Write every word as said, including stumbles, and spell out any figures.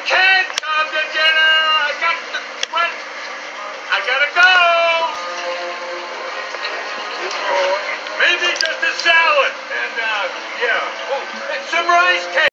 can't come to dinner. I got the sweat. I gotta go. Maybe just a salad and uh, yeah, oh, and some rice cake.